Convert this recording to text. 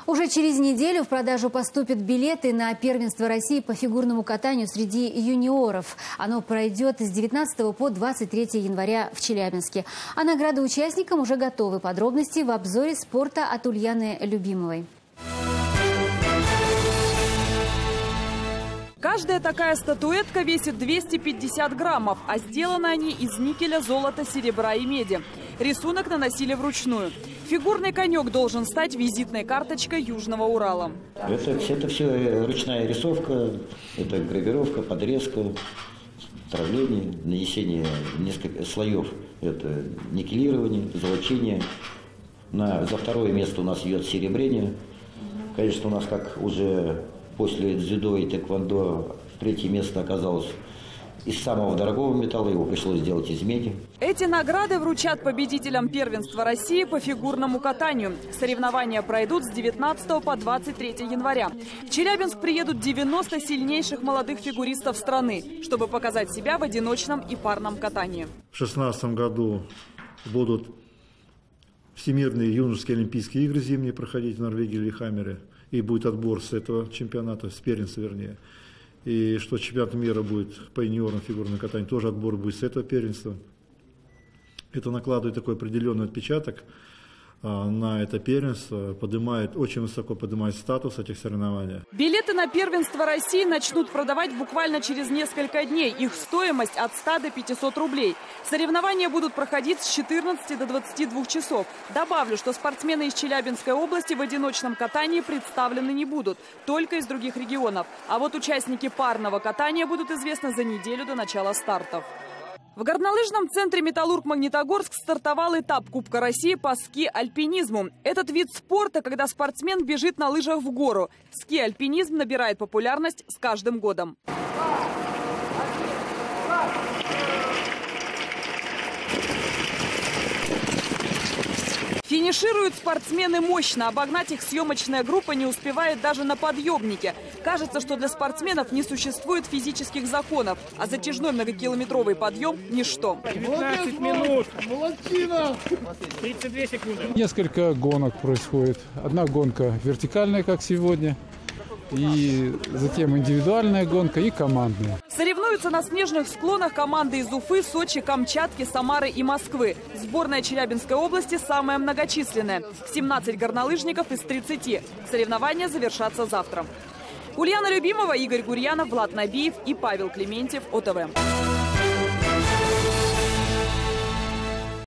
Уже через неделю в продажу поступят билеты на первенство России по фигурному катанию среди юниоров. Оно пройдет с 19 по 23 января в Челябинске. А награды участникам уже готовы. Подробности в обзоре спорта от Ульяны Любимовой. Каждая такая статуэтка весит 250 граммов, а сделаны они из никеля, золота, серебра и меди. Рисунок наносили вручную. Фигурный конек должен стать визитной карточкой Южного Урала. Это все ручная рисовка, это гравировка, подрезка, травление, нанесение нескольких слоев. Это никелирование, золочение. За второе место у нас идет серебрение. Конечно, у нас как уже после дзюдо и тэквондо третье место оказалось из самого дорогого металла, его пришлось сделать из меди. Эти награды вручат победителям первенства России по фигурному катанию. Соревнования пройдут с 19 по 23 января. В Челябинск приедут 90 сильнейших молодых фигуристов страны, чтобы показать себя в одиночном и парном катании. В 2016 году будут Всемирные юношеские олимпийские игры зимние проходить в Норвегии, Лillehammer. И будет отбор с этого чемпионата, с первенства вернее. И что чемпионат мира будет по юниорам фигурного катания, тоже отбор будет с этого первенства. Это накладывает такой определенный отпечаток на это первенство, очень высоко поднимает статус этих соревнований. Билеты на первенство России начнут продавать буквально через несколько дней. Их стоимость от 100 до 500 рублей. Соревнования будут проходить с 14 до 22 часов. Добавлю, что спортсмены из Челябинской области в одиночном катании представлены не будут, только из других регионов. А вот участники парного катания будут известны за неделю до начала стартов. В горнолыжном центре «Металлург-Магнитогорск» стартовал этап Кубка России по ски-альпинизму. Этот вид спорта, когда спортсмен бежит на лыжах в гору. Ски-альпинизм набирает популярность с каждым годом. Финишируют спортсмены мощно. Обогнать их съемочная группа не успевает даже на подъемнике. Кажется, что для спортсменов не существует физических законов, а затяжной многокилометровый подъем – ничто. 19 минут. Молодчина! 32 секунды. Несколько гонок происходит. Одна гонка вертикальная, как сегодня. И затем индивидуальная гонка и командная. Соревнуются на снежных склонах команды из Уфы, Сочи, Камчатки, Самары и Москвы. Сборная Челябинской области самая многочисленная. 17 горнолыжников из 30. Соревнования завершатся завтра. Ульяна Любимова, Игорь Гурьянов, Влад Набиев и Павел Клементьев, ОТВ.